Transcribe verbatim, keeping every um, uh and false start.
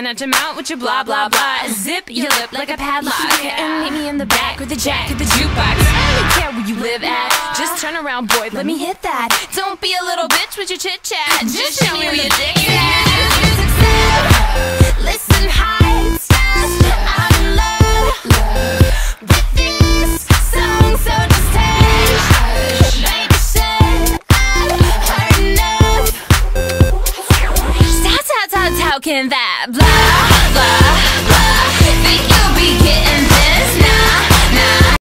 at your mouth with your blah blah blah. Zip your lip like a padlock and meet me in the back with the jack of the jukebox. I don't care where you live at, just turn around, boy, let me hit that. Don't be a little bitch with your chit chat, just show me where your dick is at. Listen, high stars, I'm in love with this song, so just hush. Baby said I've heard enough. How, how, how, how can that